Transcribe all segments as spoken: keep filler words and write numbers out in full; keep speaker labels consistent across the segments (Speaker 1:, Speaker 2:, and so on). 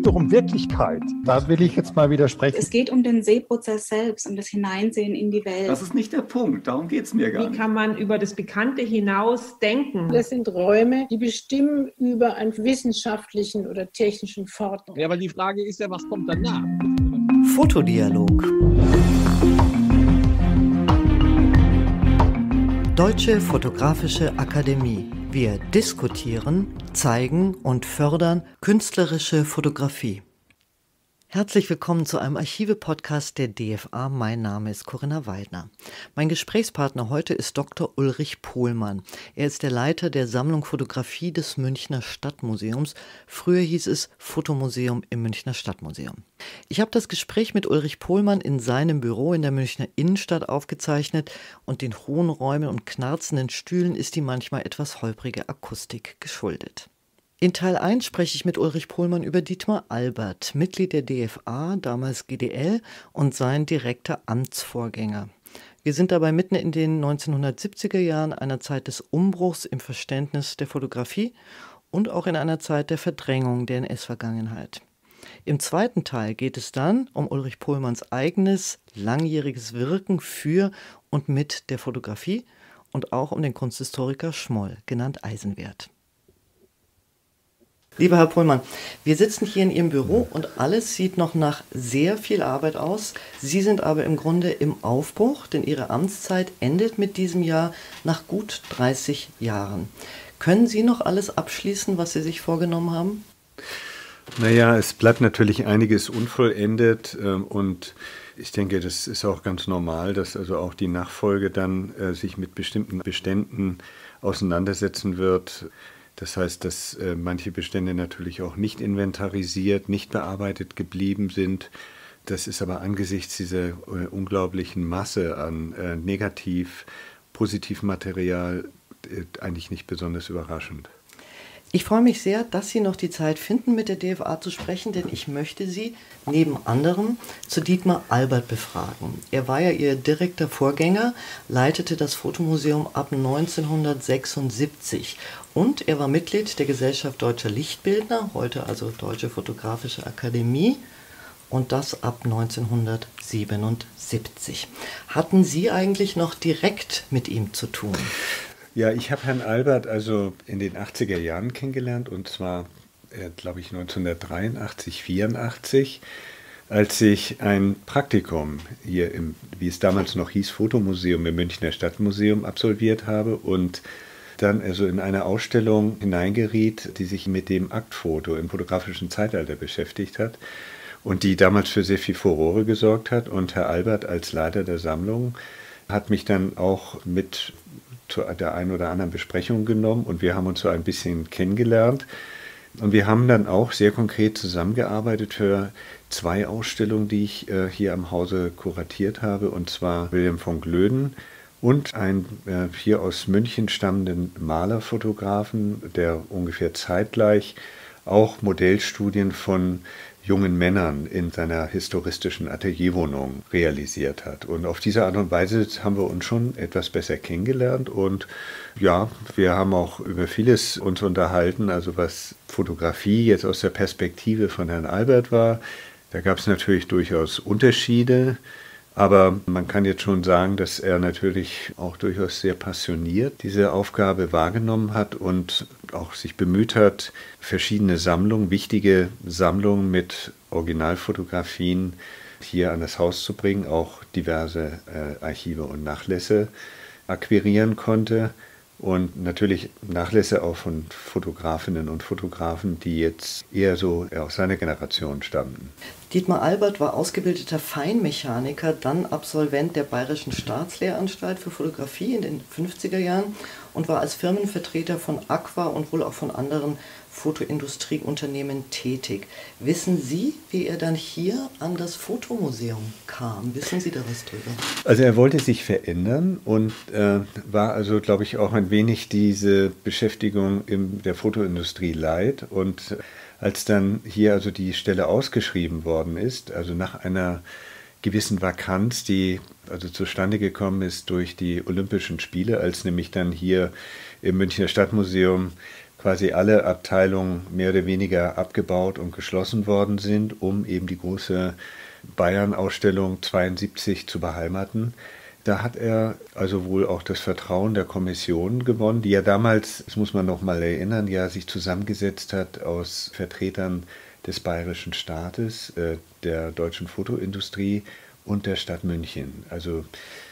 Speaker 1: wiederum Wirklichkeit. Da will ich jetzt mal widersprechen.
Speaker 2: Es geht um den Sehprozess selbst, um das Hineinsehen in die Welt.
Speaker 3: Das ist nicht der Punkt, darum geht es mir gar nicht.
Speaker 4: Wie kann man über das Bekannte hinaus denken?
Speaker 5: Das sind Räume, die bestimmen über einen wissenschaftlichen oder technischen Fortschritt.
Speaker 6: Ja, aber die Frage ist ja, was kommt danach?
Speaker 7: Fotodialog. Deutsche Fotografische Akademie. Wir diskutieren, zeigen und fördern künstlerische Fotografie. Herzlich willkommen zu einem Archive-Podcast der D F A. Mein Name ist Corinna Weidner. Mein Gesprächspartner heute ist Doktor Ulrich Pohlmann. Er ist der Leiter der Sammlung Fotografie des Münchner Stadtmuseums. Früher hieß es Fotomuseum im Münchner Stadtmuseum. Ich habe das Gespräch mit Ulrich Pohlmann in seinem Büro in der Münchner Innenstadt aufgezeichnet und den hohen Räumen und knarzenden Stühlen ist die manchmal etwas holprige Akustik geschuldet. In Teil eins spreche ich mit Ulrich Pohlmann über Dietmar Albert, Mitglied der D F A, damals G D L, und sein direkter Amtsvorgänger. Wir sind dabei mitten in den neunzehnhundertsiebziger Jahren, einer Zeit des Umbruchs im Verständnis der Fotografie und auch in einer Zeit der Verdrängung der N S-Vergangenheit. Im zweiten Teil geht es dann um Ulrich Pohlmanns eigenes, langjähriges Wirken für und mit der Fotografie und auch um den Kunsthistoriker Schmoll, genannt Eisenwert. Lieber Herr Pohlmann, wir sitzen hier in Ihrem Büro und alles sieht noch nach sehr viel Arbeit aus. Sie sind aber im Grunde im Aufbruch, denn Ihre Amtszeit endet mit diesem Jahr nach gut dreißig Jahren. Können Sie noch alles abschließen, was Sie sich vorgenommen haben?
Speaker 8: Naja, es bleibt natürlich einiges unvollendet und ich denke, das ist auch ganz normal, dass also auch die Nachfolge dann äh, sich mit bestimmten Beständen auseinandersetzen wird. Das heißt, dass äh, manche Bestände natürlich auch nicht inventarisiert, nicht bearbeitet geblieben sind. Das ist aber angesichts dieser äh, unglaublichen Masse an äh, Negativ-, Positivmaterial äh, eigentlich nicht besonders überraschend.
Speaker 7: Ich freue mich sehr, dass Sie noch die Zeit finden, mit der D F A zu sprechen, denn ich möchte Sie neben anderem zu Dietmar Albert befragen. Er war ja Ihr direkter Vorgänger, leitete das Fotomuseum ab neunzehnhundertsechsundsiebzig und er war Mitglied der Gesellschaft Deutscher Lichtbildner, heute also Deutsche Fotografische Akademie, und das ab neunzehnhundertsiebenundsiebzig. Hatten Sie eigentlich noch direkt mit ihm zu tun?
Speaker 8: Ja, ich habe Herrn Albert also in den achtziger Jahren kennengelernt und zwar, äh, glaube ich, neunzehnhundertdreiundachtzig, vierundachtzig, als ich ein Praktikum hier im, wie es damals noch hieß, Fotomuseum im Münchner Stadtmuseum absolviert habe und dann also in eine Ausstellung hineingeriet, die sich mit dem Aktfoto im fotografischen Zeitalter beschäftigt hat und die damals für sehr viel Furore gesorgt hat. Und Herr Albert als Leiter der Sammlung hat mich dann auch mit zu der einen oder anderen Besprechung genommen und wir haben uns so ein bisschen kennengelernt. Und wir haben dann auch sehr konkret zusammengearbeitet für zwei Ausstellungen, die ich äh, hier am Hause kuratiert habe, und zwar Wilhelm von Glöden und einen äh, hier aus München stammenden Malerfotografen, der ungefähr zeitgleich auch Modellstudien von jungen Männern in seiner historistischen Atelierwohnung realisiert hat. Und auf diese Art und Weise haben wir uns schon etwas besser kennengelernt und ja, wir haben auch über vieles uns unterhalten, also was Fotografie jetzt aus der Perspektive von Herrn Albert war. Da gab es natürlich durchaus Unterschiede, aber man kann jetzt schon sagen, dass er natürlich auch durchaus sehr passioniert diese Aufgabe wahrgenommen hat und auch sich bemüht hat, verschiedene Sammlungen, wichtige Sammlungen mit Originalfotografien hier an das Haus zu bringen, auch diverse äh, Archive und Nachlässe akquirieren konnte. Und natürlich Nachlässe auch von Fotografinnen und Fotografen, die jetzt eher so aus seiner Generation stammten.
Speaker 7: Dietmar Albert war ausgebildeter Feinmechaniker, dann Absolvent der Bayerischen Staatslehranstalt für Fotografie in den fünfziger Jahren und war als Firmenvertreter von Aqua und wohl auch von anderen Fotoindustrieunternehmen tätig. Wissen Sie, wie er dann hier an das Fotomuseum kam? Wissen Sie da was drüber?
Speaker 8: Also er wollte sich verändern und äh, war also, glaube ich, auch ein wenig diese Beschäftigung in der Fotoindustrie leid. Und als dann hier also die Stelle ausgeschrieben worden ist, also nach einer gewissen Vakanz, die also zustande gekommen ist durch die Olympischen Spiele, als nämlich dann hier im Münchner Stadtmuseum quasi alle Abteilungen mehr oder weniger abgebaut und geschlossen worden sind, um eben die große Bayern-Ausstellung zweiundsiebzig zu beheimaten. Da hat er also wohl auch das Vertrauen der Kommission gewonnen, die ja damals, das muss man noch mal erinnern, ja sich zusammengesetzt hat aus Vertretern des bayerischen Staates, äh, der deutschen Fotoindustrie und der Stadt München. Also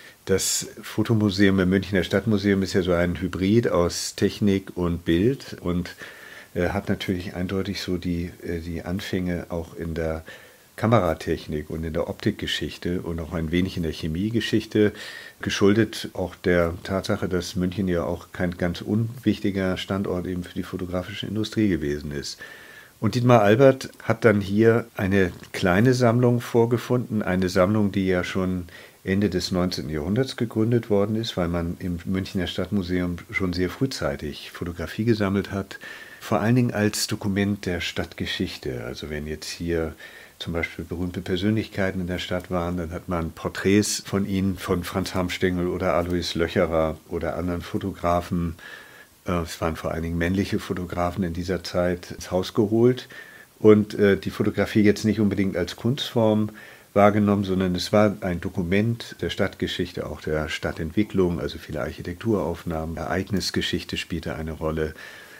Speaker 8: das Fotomuseum im Münchner Stadtmuseum ist ja so ein Hybrid aus Technik und Bild und äh, hat natürlich eindeutig so die, äh, die Anfänge auch in der Kameratechnik und in der Optikgeschichte und auch ein wenig in der Chemiegeschichte, geschuldet auch der Tatsache, dass München ja auch kein ganz unwichtiger Standort eben für die fotografische Industrie gewesen ist. Und Dietmar Albert hat dann hier eine kleine Sammlung vorgefunden, eine Sammlung, die ja schon Ende des neunzehnten Jahrhunderts gegründet worden ist, weil man im Münchner Stadtmuseum schon sehr frühzeitig Fotografie gesammelt hat, vor allen Dingen als Dokument der Stadtgeschichte. Also wenn jetzt hier zum Beispiel berühmte Persönlichkeiten in der Stadt waren, dann hat man Porträts von ihnen, von Franz Hamstengel oder Alois Löcherer oder anderen Fotografen, es waren vor allen Dingen männliche Fotografen in dieser Zeit, ins Haus geholt und die Fotografie jetzt nicht unbedingt als Kunstform wahrgenommen, sondern es war ein Dokument der Stadtgeschichte, auch der Stadtentwicklung, also viele Architekturaufnahmen, Ereignisgeschichte spielte eine Rolle.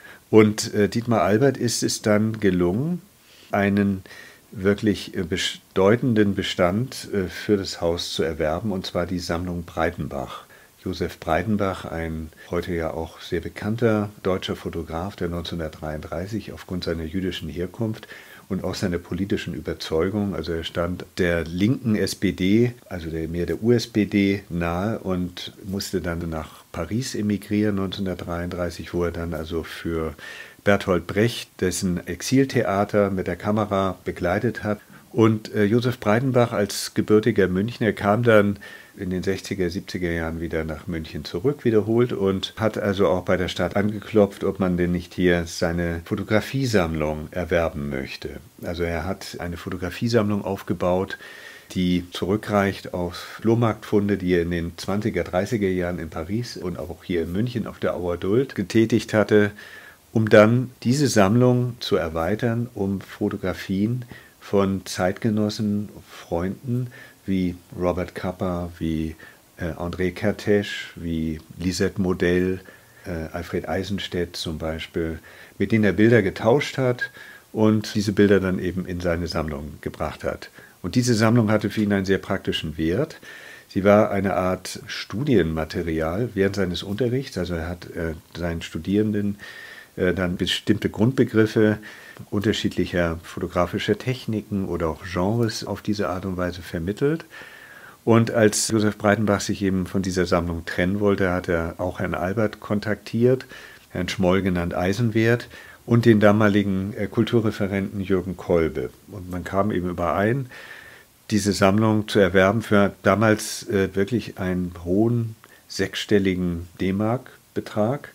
Speaker 8: Und Dietmar Albert ist es dann gelungen, einen wirklich bedeutenden Bestand für das Haus zu erwerben, und zwar die Sammlung Breitenbach. Josef Breitenbach, ein heute ja auch sehr bekannter deutscher Fotograf, der neunzehnhundertdreiunddreißig aufgrund seiner jüdischen Herkunft und auch seiner politischen Überzeugung, also er stand der linken S P D, also der, mehr der U S P D nahe und musste dann nach Paris emigrieren neunzehnhundertdreiunddreißig, wo er dann also für Bertolt Brecht, dessen Exiltheater mit der Kamera begleitet hat. Und äh, Josef Breitenbach als gebürtiger Münchner kam dann in den sechziger, siebziger Jahren wieder nach München zurück, wiederholt, und hat also auch bei der Stadt angeklopft, ob man denn nicht hier seine Fotografiesammlung erwerben möchte. Also er hat eine Fotografiesammlung aufgebaut, die zurückreicht auf Flohmarktfunde, die er in den zwanziger, dreißiger Jahren in Paris und auch hier in München auf der Auer Duld getätigt hatte, um dann diese Sammlung zu erweitern, um Fotografien von Zeitgenossen, Freunden wie Robert Capa, wie äh, André Kertész, wie Lisette Modell, äh, Alfred Eisenstedt zum Beispiel, mit denen er Bilder getauscht hat und diese Bilder dann eben in seine Sammlung gebracht hat. Und diese Sammlung hatte für ihn einen sehr praktischen Wert. Sie war eine Art Studienmaterial während seines Unterrichts, also er hat äh, seinen Studierenden dann bestimmte Grundbegriffe unterschiedlicher fotografischer Techniken oder auch Genres auf diese Art und Weise vermittelt. Und als Josef Breitenbach sich eben von dieser Sammlung trennen wollte, hat er auch Herrn Albert kontaktiert, Herrn Schmoll genannt Eisenwert, und den damaligen Kulturreferenten Jürgen Kolbe. Und man kam eben überein, diese Sammlung zu erwerben für damals wirklich einen hohen sechsstelligen D-Mark-Betrag.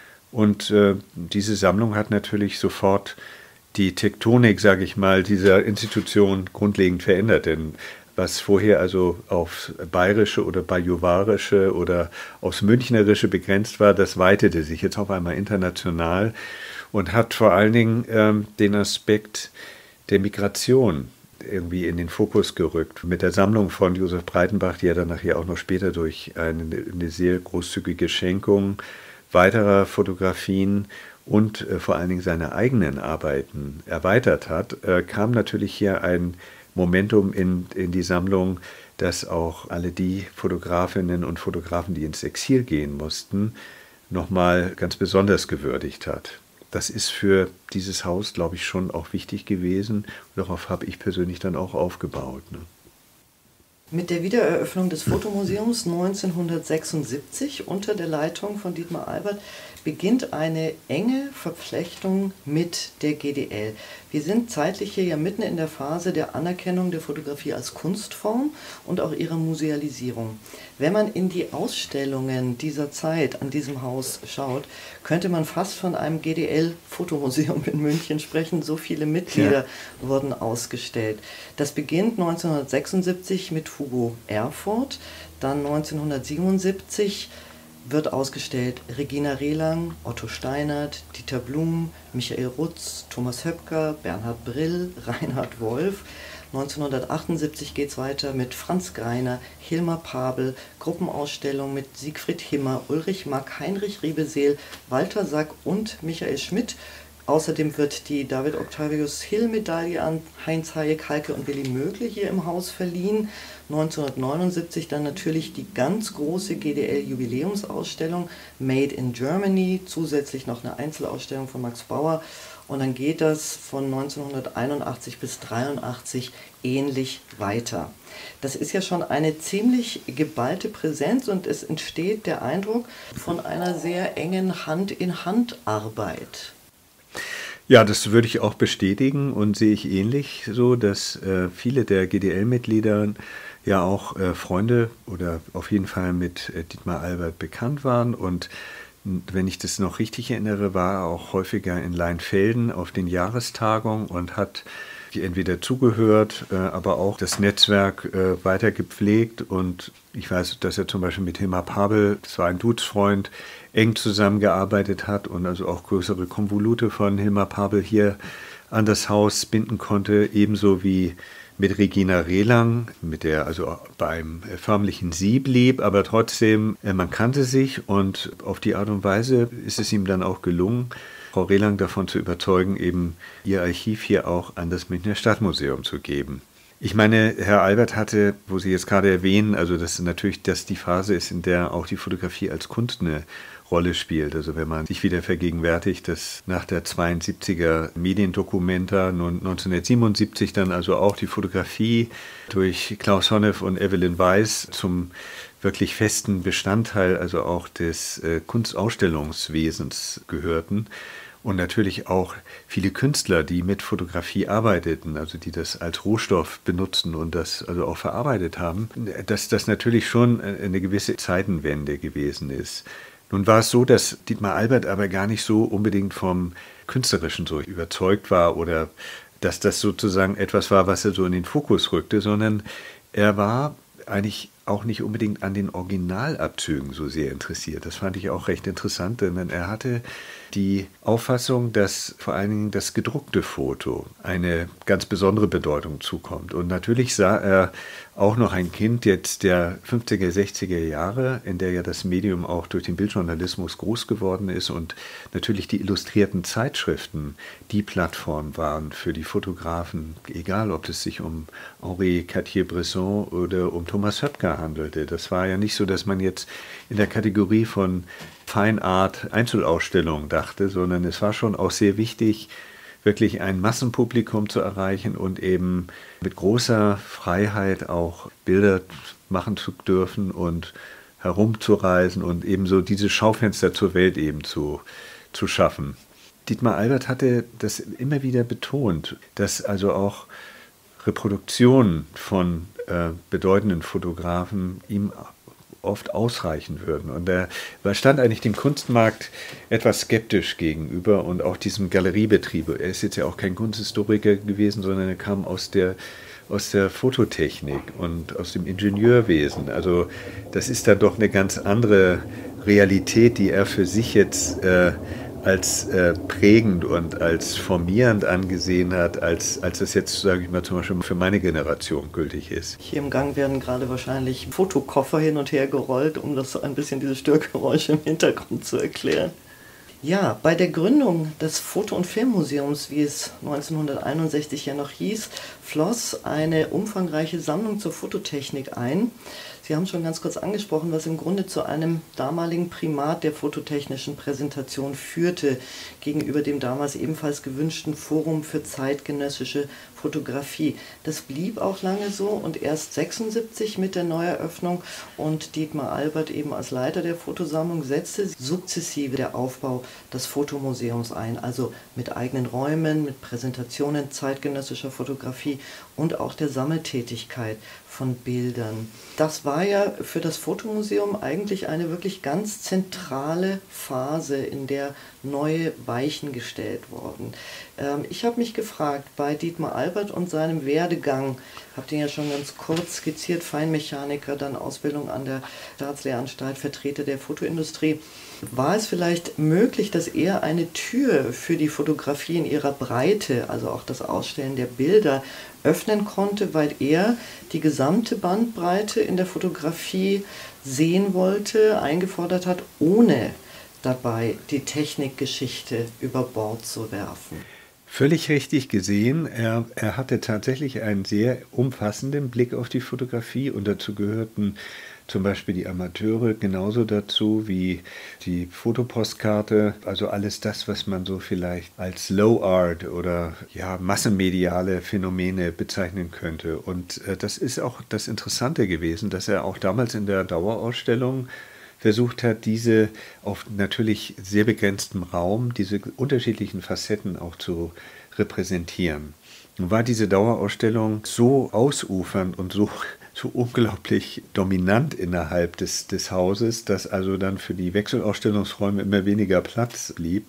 Speaker 8: Und äh, diese Sammlung hat natürlich sofort die Tektonik, sage ich mal, dieser Institution grundlegend verändert. Denn was vorher also auf bayerische oder bajuwarische oder aufs Münchnerische begrenzt war, das weitete sich jetzt auf einmal international und hat vor allen Dingen ähm, den Aspekt der Migration irgendwie in den Fokus gerückt. Mit der Sammlung von Josef Breitenbach, die er dann nachher auch noch später durch eine, eine sehr großzügige Schenkung weiterer Fotografien und äh, vor allen Dingen seine eigenen Arbeiten erweitert hat, äh, kam natürlich hier ein Momentum in, in die Sammlung, das auch alle die Fotografinnen und Fotografen, die ins Exil gehen mussten, nochmal ganz besonders gewürdigt hat. Das ist für dieses Haus, glaube ich, schon auch wichtig gewesen. Darauf habe ich persönlich dann auch aufgebaut. Ne?
Speaker 7: Mit der Wiedereröffnung des Fotomuseums neunzehnhundertsechsundsiebzig unter der Leitung von Dietmar Albert beginnt eine enge Verflechtung mit der G D L. Wir sind zeitlich hier ja mitten in der Phase der Anerkennung der Fotografie als Kunstform und auch ihrer Musealisierung. Wenn man in die Ausstellungen dieser Zeit an diesem Haus schaut, könnte man fast von einem G D L-Fotomuseum in München sprechen. So viele Mitglieder ja. wurden ausgestellt. Das beginnt neunzehnhundertsechsundsiebzig mit Hugo Erfurt, dann neunzehnhundertsiebenundsiebzig wird ausgestellt Regina Rehlang, Otto Steinert, Dieter Blum, Michael Rutz, Thomas Höpker, Bernhard Brill, Reinhard Wolf. neunzehnhundertachtundsiebzig geht es weiter mit Franz Greiner, Hilmar Pabel, Gruppenausstellung mit Siegfried Himmer, Ulrich Mack, Heinrich Riebeseel, Walter Sack und Michael Schmidt. Außerdem wird die David Octavius Hill Medaille an Heinz Hayek, Heike und Willy Mögle hier im Haus verliehen. neunzehnhundertneunundsiebzig dann natürlich die ganz große G D L-Jubiläumsausstellung Made in Germany, zusätzlich noch eine Einzelausstellung von Max Bauer. Und dann geht das von neunzehnhunderteinundachtzig bis dreiundachtzig ähnlich weiter. Das ist ja schon eine ziemlich geballte Präsenz und es entsteht der Eindruck von einer sehr engen Hand-in-Hand-Arbeit.
Speaker 8: Ja, das würde ich auch bestätigen und sehe ich ähnlich so, dass äh, viele der G D L-Mitglieder ja auch äh, Freunde oder auf jeden Fall mit äh, Dietmar Albert bekannt waren. Und wenn ich das noch richtig erinnere, war er auch häufiger in Leinfelden auf den Jahrestagungen und hat entweder zugehört, äh, aber auch das Netzwerk äh, weiter gepflegt. Und ich weiß, dass er zum Beispiel mit Hilmar Pabel, das war ein Dudesfreund, eng zusammengearbeitet hat und also auch größere Konvolute von Hilmar Pabel hier an das Haus binden konnte, ebenso wie mit Regina Rehlang, mit der also beim förmlichen Sie blieb, aber trotzdem, äh, man kannte sich und auf die Art und Weise ist es ihm dann auch gelungen, Frau Rehlang davon zu überzeugen, eben ihr Archiv hier auch an das Münchner Stadtmuseum zu geben. Ich meine, Herr Albert hatte, wo Sie jetzt gerade erwähnen, also dass natürlich das die Phase ist, in der auch die Fotografie als Kunst eine Rolle spielt. Also wenn man sich wieder vergegenwärtigt, dass nach der zweiundsiebziger Mediendokumenta nun neunzehnhundertsiebenundsiebzig dann also auch die Fotografie durch Klaus Honnef und Evelyn Weiss zum wirklich festen Bestandteil also auch des äh, Kunstausstellungswesens gehörten. Und natürlich auch viele Künstler, die mit Fotografie arbeiteten, also die das als Rohstoff benutzten und das also auch verarbeitet haben, dass das natürlich schon eine gewisse Zeitenwende gewesen ist. Nun war es so, dass Dietmar Albert aber gar nicht so unbedingt vom Künstlerischen so überzeugt war oder dass das sozusagen etwas war, was er so in den Fokus rückte, sondern er war eigentlich auch nicht unbedingt an den Originalabzügen so sehr interessiert. Das fand ich auch recht interessant, denn er hatte die Auffassung, dass vor allen Dingen das gedruckte Foto eine ganz besondere Bedeutung zukommt. Und natürlich sah er auch noch ein Kind jetzt der fünfziger, sechziger Jahre, in der ja das Medium auch durch den Bildjournalismus groß geworden ist und natürlich die illustrierten Zeitschriften die Plattform waren für die Fotografen, egal ob es sich um Henri Cartier-Bresson oder um Thomas Höpker handelte. Das war ja nicht so, dass man jetzt in der Kategorie von Fine Art Einzelausstellungen dachte, sondern es war schon auch sehr wichtig, wirklich ein Massenpublikum zu erreichen und eben mit großer Freiheit auch Bilder machen zu dürfen und herumzureisen und eben so diese Schaufenster zur Welt eben zu, zu schaffen. Dietmar Albert hatte das immer wieder betont, dass also auch Reproduktionen von äh, bedeutenden Fotografen ihm oft ausreichen würden. Und er stand eigentlich dem Kunstmarkt etwas skeptisch gegenüber und auch diesem Galeriebetrieb. Er ist jetzt ja auch kein Kunsthistoriker gewesen, sondern er kam aus der, aus der Fototechnik und aus dem Ingenieurwesen. Also das ist dann doch eine ganz andere Realität, die er für sich jetzt äh, als äh, prägend und als formierend angesehen hat, als, als das jetzt, sage ich mal, zum Beispiel für meine Generation gültig ist.
Speaker 7: Hier im Gang werden gerade wahrscheinlich Fotokoffer hin und her gerollt, um das ein bisschen diese Störgeräusche im Hintergrund zu erklären. Ja, bei der Gründung des Foto- und Filmmuseums, wie es neunzehnhunderteinundsechzig ja noch hieß, floss eine umfangreiche Sammlung zur Fototechnik ein. Sie haben schon ganz kurz angesprochen, was im Grunde zu einem damaligen Primat der fototechnischen Präsentation führte, gegenüber dem damals ebenfalls gewünschten Forum für zeitgenössische Fotografie. Das blieb auch lange so und erst sechsundsiebzig mit der Neueröffnung und Dietmar Albert eben als Leiter der Fotosammlung setzte sukzessive der Aufbau des Fotomuseums ein, also mit eigenen Räumen, mit Präsentationen zeitgenössischer Fotografie und auch der Sammeltätigkeit von Bildern. Das war war ja für das Fotomuseum eigentlich eine wirklich ganz zentrale Phase, in der neue Weichen gestellt wurden. Ähm, ich habe mich gefragt, bei Dietmar Albert und seinem Werdegang, habt ihr ja schon ganz kurz skizziert, Feinmechaniker, dann Ausbildung an der Staatslehranstalt, Vertreter der Fotoindustrie. War es vielleicht möglich, dass er eine Tür für die Fotografie in ihrer Breite, also auch das Ausstellen der Bilder, öffnen konnte, weil er die gesamte Bandbreite in der Fotografie sehen wollte, eingefordert hat, ohne dabei die Technikgeschichte über Bord zu werfen?
Speaker 8: Völlig richtig gesehen. Er, er hatte tatsächlich einen sehr umfassenden Blick auf die Fotografie und dazu gehörten zum Beispiel die Amateure genauso dazu wie die Fotopostkarte, also alles das, was man so vielleicht als Low Art oder ja, massenmediale Phänomene bezeichnen könnte. Und äh, das ist auch das Interessante gewesen, dass er auch damals in der Dauerausstellung versucht hat, diese auf natürlich sehr begrenztem Raum, diese unterschiedlichen Facetten auch zu repräsentieren. Nun war diese Dauerausstellung so ausufernd und so, so unglaublich dominant innerhalb des, des Hauses, dass also dann für die Wechselausstellungsräume immer weniger Platz blieb.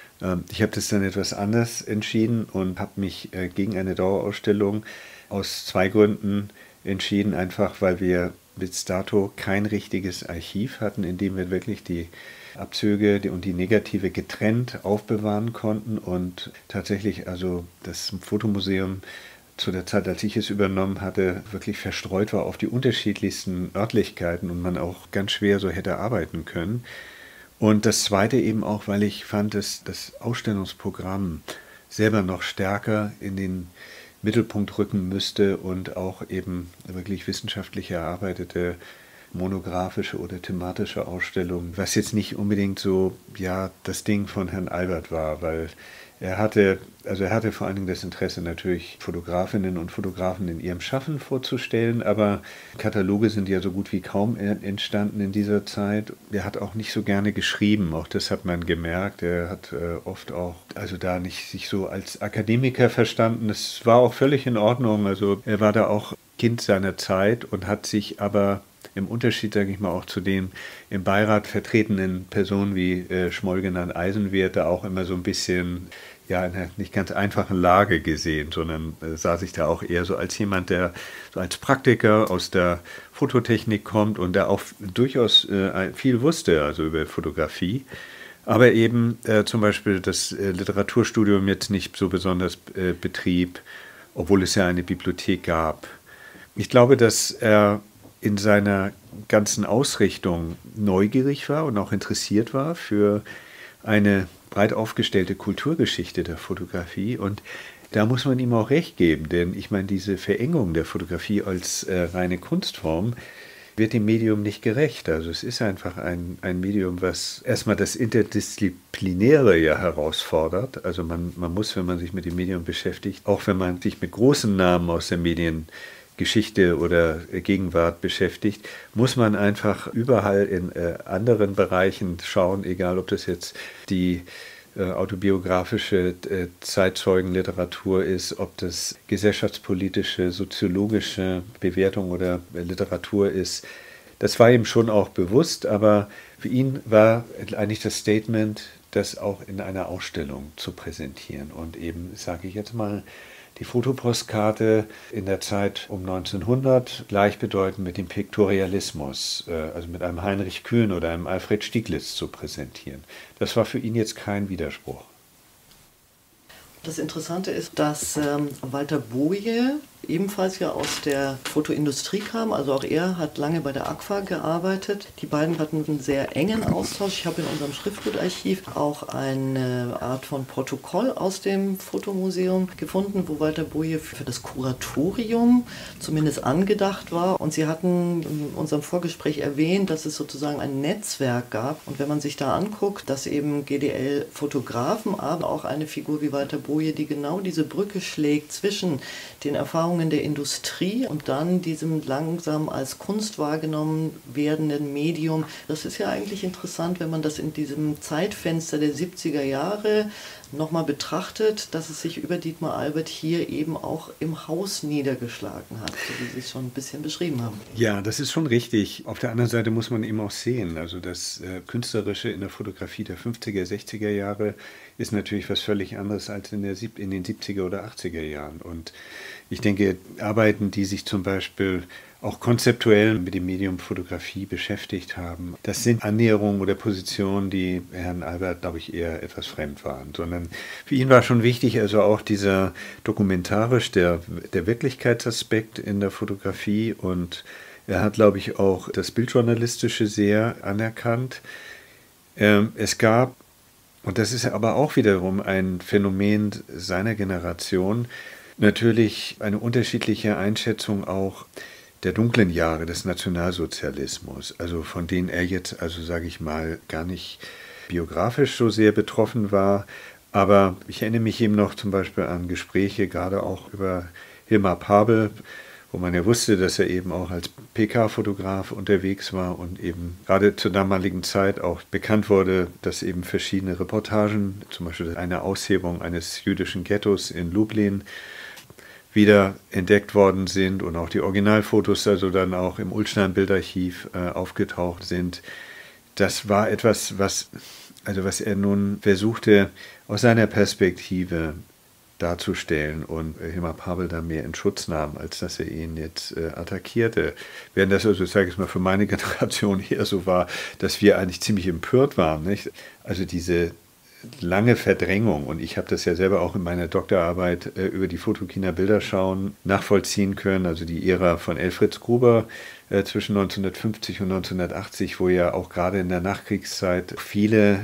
Speaker 8: Ich habe das dann etwas anders entschieden und habe mich gegen eine Dauerausstellung aus zwei Gründen entschieden. Einfach, weil wir bis dato kein richtiges Archiv hatten, in dem wir wirklich die Abzüge und die Negative getrennt aufbewahren konnten und tatsächlich also das Fotomuseum zu der Zeit, als ich es übernommen hatte, wirklich verstreut war auf die unterschiedlichsten Örtlichkeiten und man auch ganz schwer so hätte arbeiten können. Und das Zweite eben auch, weil ich fand, dass das Ausstellungsprogramm selber noch stärker in den Mittelpunkt rücken müsste und auch eben wirklich wissenschaftlich erarbeitete monographische oder thematische Ausstellungen, was jetzt nicht unbedingt so ja das Ding von Herrn Albert war, weil er hatte, also er hatte vor allen Dingen das Interesse natürlich Fotografinnen und Fotografen in ihrem Schaffen vorzustellen, aber Kataloge sind ja so gut wie kaum entstanden in dieser Zeit. Er hat auch nicht so gerne geschrieben, auch das hat man gemerkt. Er hat äh, oft auch, also da nicht sich so als Akademiker verstanden. Das war auch völlig in Ordnung. Also er war da auch Kind seiner Zeit und hat sich aber im Unterschied, sage ich mal, auch zu den im Beirat vertretenen Personen wie äh, Schmoll genannt Eisenwerte auch immer so ein bisschen ja, in einer nicht ganz einfachen Lage gesehen, sondern äh, sah sich da auch eher so als jemand, der so als Praktiker aus der Fototechnik kommt und der auch durchaus äh, viel wusste, also über Fotografie, aber eben äh, zum Beispiel das äh, Literaturstudium jetzt nicht so besonders äh, betrieb, obwohl es ja eine Bibliothek gab. Ich glaube, dass er in seiner ganzen Ausrichtung neugierig war und auch interessiert war für eine breit aufgestellte Kulturgeschichte der Fotografie. Und da muss man ihm auch recht geben, denn ich meine, diese Verengung der Fotografie als äh, reine Kunstform wird dem Medium nicht gerecht. Also es ist einfach ein, ein Medium, was erstmal das Interdisziplinäre ja herausfordert. Also man, man muss, wenn man sich mit dem Medium beschäftigt, auch wenn man sich mit großen Namen aus der Medien Geschichte oder Gegenwart beschäftigt, muss man einfach überall in äh, anderen Bereichen schauen, egal ob das jetzt die äh, autobiografische äh, Zeitzeugenliteratur ist, ob das gesellschaftspolitische, soziologische Bewertung oder äh, Literatur ist. Das war ihm schon auch bewusst, aber für ihn war eigentlich das Statement, das auch in einer Ausstellung zu präsentieren und eben, sage ich jetzt mal, die Fotopostkarte in der Zeit um neunzehnhundert gleichbedeutend mit dem Piktorialismus, also mit einem Heinrich Kühn oder einem Alfred Stieglitz zu präsentieren. Das war für ihn jetzt kein Widerspruch.
Speaker 7: Das Interessante ist, dass ähm, Walter Boje ebenfalls ja aus der Fotoindustrie kam, also auch er hat lange bei der A Q U A gearbeitet. Die beiden hatten einen sehr engen Austausch. Ich habe in unserem Schriftgutarchiv auch eine Art von Protokoll aus dem Fotomuseum gefunden, wo Walter Boje für das Kuratorium zumindest angedacht war. Und Sie hatten in unserem Vorgespräch erwähnt, dass es sozusagen ein Netzwerk gab. Und wenn man sich da anguckt, dass eben G D L-Fotografen, aber auch eine Figur wie Walter Boje, die genau diese Brücke schlägt zwischen den Erfahrungen der Industrie und dann diesem langsam als Kunst wahrgenommen werdenden Medium. Das ist ja eigentlich interessant, wenn man das in diesem Zeitfenster der siebziger Jahre nochmal betrachtet, dass es sich über Dietmar Albert hier eben auch im Haus niedergeschlagen hat, so wie Sie es schon ein bisschen beschrieben haben.
Speaker 8: Ja, das ist schon richtig. Auf der anderen Seite muss man eben auch sehen, also das äh, Künstlerische in der Fotografie der fünfziger, sechziger Jahre ist natürlich was völlig anderes als in, der, in den siebziger oder achtziger Jahren. Und ich denke, Arbeiten, die sich zum Beispiel auch konzeptuell mit dem Medium Fotografie beschäftigt haben, das sind Annäherungen oder Positionen, die Herrn Albert, glaube ich, eher etwas fremd waren. Sondern für ihn war schon wichtig, also auch dieser dokumentarisch, der, der Wirklichkeitsaspekt in der Fotografie. Und er hat, glaube ich, auch das Bildjournalistische sehr anerkannt. Ähm, es gab, und das ist aber auch wiederum ein Phänomen seiner Generation, natürlich eine unterschiedliche Einschätzung auch der dunklen Jahre des Nationalsozialismus, also von denen er jetzt, also sage ich mal, gar nicht biografisch so sehr betroffen war. Aber ich erinnere mich eben noch zum Beispiel an Gespräche, gerade auch über Hilmar Pabel, wo man ja wusste, dass er eben auch als P K-Fotograf unterwegs war und eben gerade zur damaligen Zeit auch bekannt wurde, dass eben verschiedene Reportagen, zum Beispiel eine Aushebung eines jüdischen Ghettos in Lublin, wieder entdeckt worden sind und auch die Originalfotos also dann auch im Ullstein-Bildarchiv äh, aufgetaucht sind. Das war etwas, was, also was er nun versuchte, aus seiner Perspektive darzustellen und Hilmar Pabel da mehr in Schutz nahm, als dass er ihn jetzt äh, attackierte. Während das, also sage ich mal, für meine Generation eher so war, dass wir eigentlich ziemlich empört waren, nicht? Also diese lange Verdrängung, und ich habe das ja selber auch in meiner Doktorarbeit äh, über die Photokina Bilderschauen nachvollziehen können, also die Ära von Elfriede Gruber äh, zwischen neunzehnhundertfünfzig und neunzehnhundertachtzig, wo ja auch gerade in der Nachkriegszeit viele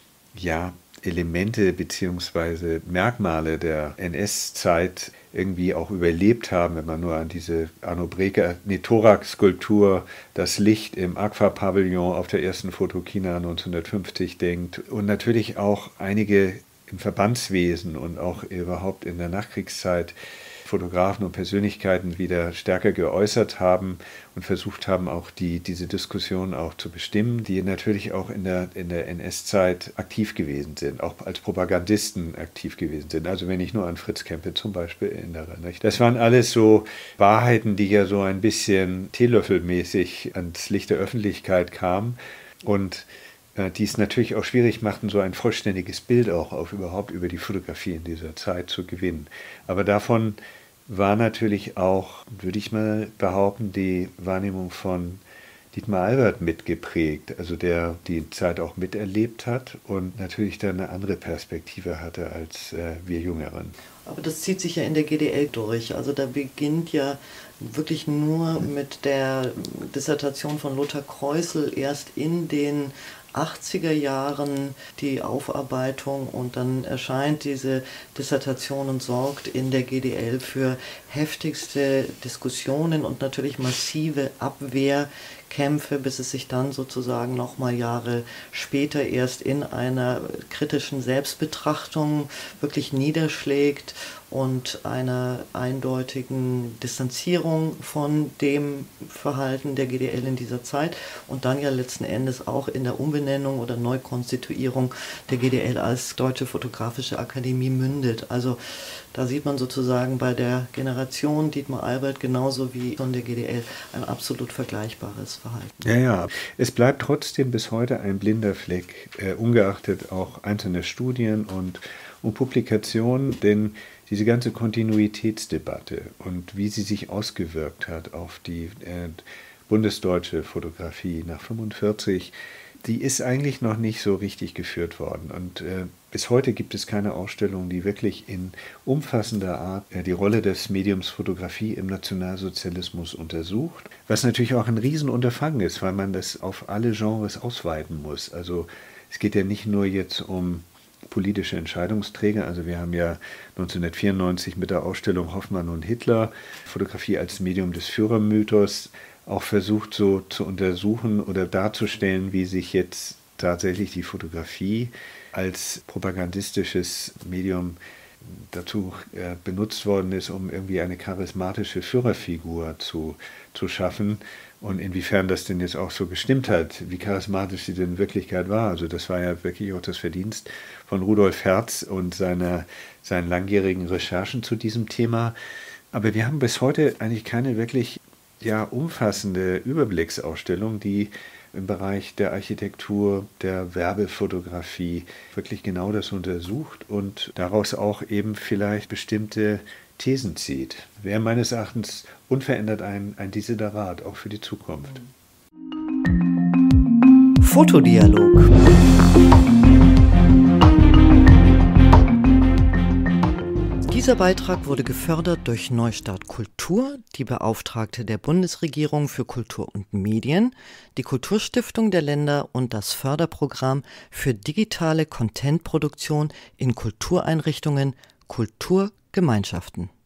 Speaker 8: ja, Elemente bzw. Merkmale der N S-Zeit irgendwie auch überlebt haben, wenn man nur an diese Arno Breker Thorax-Skulptur, das Licht im Agfa-Pavillon auf der ersten Photokina neunzehnhundertfünfzig denkt und natürlich auch einige im Verbandswesen und auch überhaupt in der Nachkriegszeit Fotografen und Persönlichkeiten wieder stärker geäußert haben und versucht haben, auch die, diese Diskussion auch zu bestimmen, die natürlich auch in der, in der N S-Zeit aktiv gewesen sind, auch als Propagandisten aktiv gewesen sind. Also wenn ich nur an Fritz Kempe zum Beispiel erinnere. Nicht? Das waren alles so Wahrheiten, die ja so ein bisschen teelöffelmäßig ans Licht der Öffentlichkeit kamen und die es natürlich auch schwierig machten, so ein vollständiges Bild auch auf überhaupt über die Fotografie in dieser Zeit zu gewinnen. Aber davon war natürlich auch, würde ich mal behaupten, die Wahrnehmung von Dietmar Albert mitgeprägt, also der die Zeit auch miterlebt hat und natürlich dann eine andere Perspektive hatte als äh, wir Jüngeren.
Speaker 7: Aber das zieht sich ja in der G D L durch. Also da beginnt ja wirklich nur mit der Dissertation von Lothar Kreusel erst in den achtziger Jahren die Aufarbeitung und dann erscheint diese Dissertation und sorgt in der G D L für heftigste Diskussionen und natürlich massive Abwehrkämpfe, bis es sich dann sozusagen nochmal Jahre später erst in einer kritischen Selbstbetrachtung wirklich niederschlägt und einer eindeutigen Distanzierung von dem Verhalten der G D L in dieser Zeit und dann ja letzten Endes auch in der Umbenennung oder Neukonstituierung der G D L als Deutsche Fotografische Akademie mündet. Also da sieht man sozusagen bei der Generation Dietmar Albert genauso wie von der G D L ein absolut vergleichbares Verhalten.
Speaker 8: Ja, ja. Es bleibt trotzdem bis heute ein blinder Fleck, äh, ungeachtet auch einzelner Studien und, und Publikationen, denn diese ganze Kontinuitätsdebatte und wie sie sich ausgewirkt hat auf die äh, bundesdeutsche Fotografie nach fünfundvierzig, die ist eigentlich noch nicht so richtig geführt worden. Und äh, bis heute gibt es keine Ausstellung, die wirklich in umfassender Art äh, die Rolle des Mediums Fotografie im Nationalsozialismus untersucht, was natürlich auch ein Riesenunterfangen ist, weil man das auf alle Genres ausweiten muss. Also es geht ja nicht nur jetzt um politische Entscheidungsträger. Also wir haben ja neunzehnhundertvierundneunzig mit der Ausstellung Hoffmann und Hitler, Fotografie als Medium des Führermythos, auch versucht so zu untersuchen oder darzustellen, wie sich jetzt tatsächlich die Fotografie als propagandistisches Medium dazu äh, benutzt worden ist, um irgendwie eine charismatische Führerfigur zu, zu schaffen. und inwiefern das denn jetzt auch so gestimmt hat, wie charismatisch sie denn in Wirklichkeit war. Also das war ja wirklich auch das Verdienst von Rudolf Herz und seiner, seinen langjährigen Recherchen zu diesem Thema. Aber wir haben bis heute eigentlich keine wirklich ja, umfassende Überblicksausstellung, die im Bereich der Architektur, der Werbefotografie wirklich genau das untersucht und daraus auch eben vielleicht bestimmte Thesen zieht. Wäre meines Erachtens unverändert ein, ein Desiderat, auch für die Zukunft.
Speaker 7: Fotodialog. Dieser Beitrag wurde gefördert durch Neustart Kultur, die Beauftragte der Bundesregierung für Kultur und Medien, die Kulturstiftung der Länder und das Förderprogramm für digitale Contentproduktion in Kultureinrichtungen Kulturgemeinschaften.